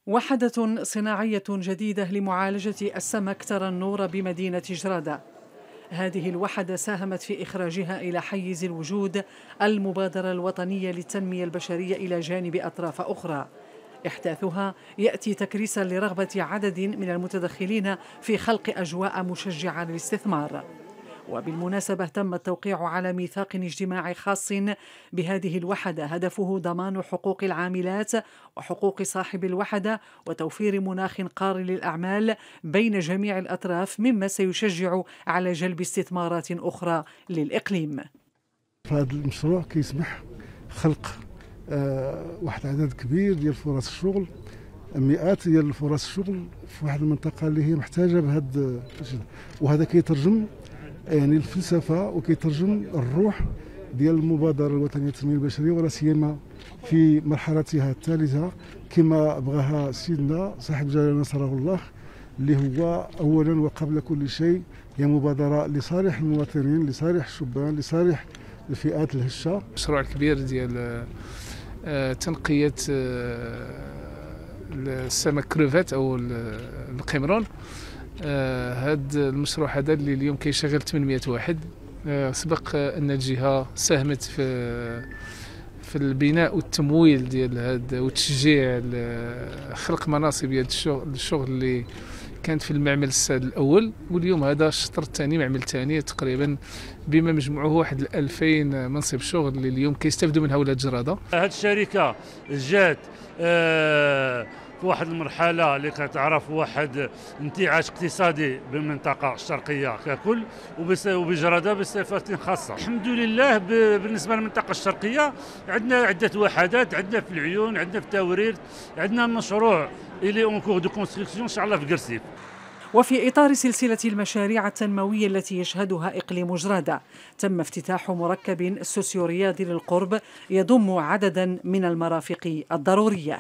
وحدة صناعية جديدة لمعالجة السمك ترى النور بمدينة جرادة. هذه الوحدة ساهمت في إخراجها إلى حيز الوجود المبادرة الوطنية للتنمية البشرية إلى جانب أطراف أخرى. إحداثها يأتي تكريسا لرغبة عدد من المتدخلين في خلق أجواء مشجعة للاستثمار. وبالمناسبة تم التوقيع على ميثاق اجتماعي خاص بهذه الوحدة هدفه ضمان حقوق العاملات وحقوق صاحب الوحدة وتوفير مناخ قار للأعمال بين جميع الأطراف، مما سيشجع على جلب استثمارات أخرى للإقليم. هذا المشروع كيسمح خلق واحد العدد كبير ديال فرص الشغل، مئات ديال فرص الشغل في واحد المنطقة اللي هي محتاجة بهذا، وهذا كيترجم يعني الفلسفة وكيترجم الروح ديال المبادرة الوطنية للتنمية البشرية، ولا سيما في مرحلتها الثالثة كما بغاها سيدنا صاحب جلالة نصره الله، اللي هو أولا وقبل كل شيء هي مبادرة لصالح المواطنين، لصالح الشبان، لصالح الفئات الهشة. مشروع كبير ديال تنقية السمك كروفيت أو القمرون. هذا المشروع هذا اللي اليوم كيشغل 800 واحد. سبق أن الجهة ساهمت في البناء والتمويل ديال هذا وتشجيع خلق مناصب ديال الشغل اللي كانت في المعمل الساد الأول، واليوم هذا الشطر الثاني، معمل ثاني تقريبا بما مجموعه واحد 2000 منصب شغل اللي اليوم كيستافدوا منها ولاد جرادة. هذه الشركة جات في واحد المرحلة اللي كتعرف واحد انتعاش اقتصادي بالمنطقة الشرقية ككل وبجرادة بصفة خاصة. الحمد لله بالنسبة للمنطقة الشرقية عندنا عدة وحدات، عندنا في العيون، عندنا في التورير، عندنا مشروع إلي اون كور دو كونستركسيون إن شاء الله في قرسيف. وفي إطار سلسلة المشاريع التنموية التي يشهدها إقليم جرادة، تم افتتاح مركب سوسيورياضي للقرب يضم عددا من المرافق الضرورية.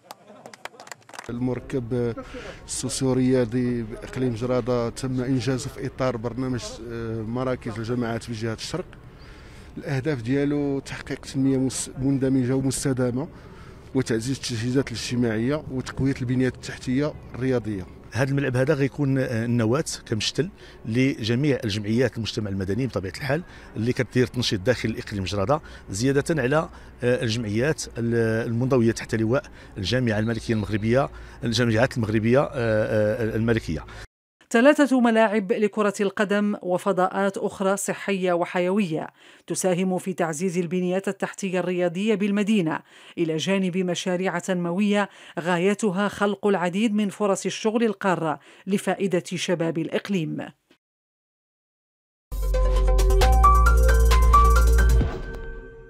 المركب السوسيورياضي بإقليم جرادة تم إنجازه في إطار برنامج مراكز الجماعات بجهة الشرق. الأهداف ديالو تحقيق تنمية مندمجة ومستدامة وتعزيز التجهيزات الاجتماعية وتقوية البنية التحتية الرياضية. هذا الملعب هذا غيكون النواة كمشتل لجميع الجمعيات المجتمع المدني بطبيعة الحال اللي كتدير تنشيط داخل الإقليم جرادة، زيادة على الجمعيات المنضوية تحت لواء الجامعة الملكية المغربية، الجامعات المغربية الملكية. 3 ملاعب لكرة القدم وفضاءات أخرى صحية وحيوية تساهم في تعزيز البنيات التحتية الرياضية بالمدينة، إلى جانب مشاريع تنموية غايتها خلق العديد من فرص الشغل القارة لفائدة شباب الإقليم.